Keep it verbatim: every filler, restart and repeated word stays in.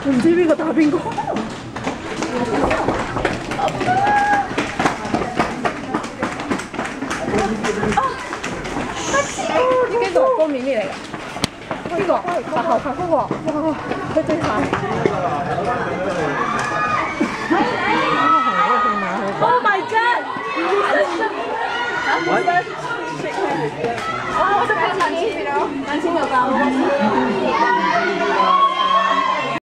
唔知邊個打邊個？呢個係光面咩嚟㗎？呢個白頭髮嗰個，哇！佢對鞋。Oh my god！ 我我得兩千，兩千就夠。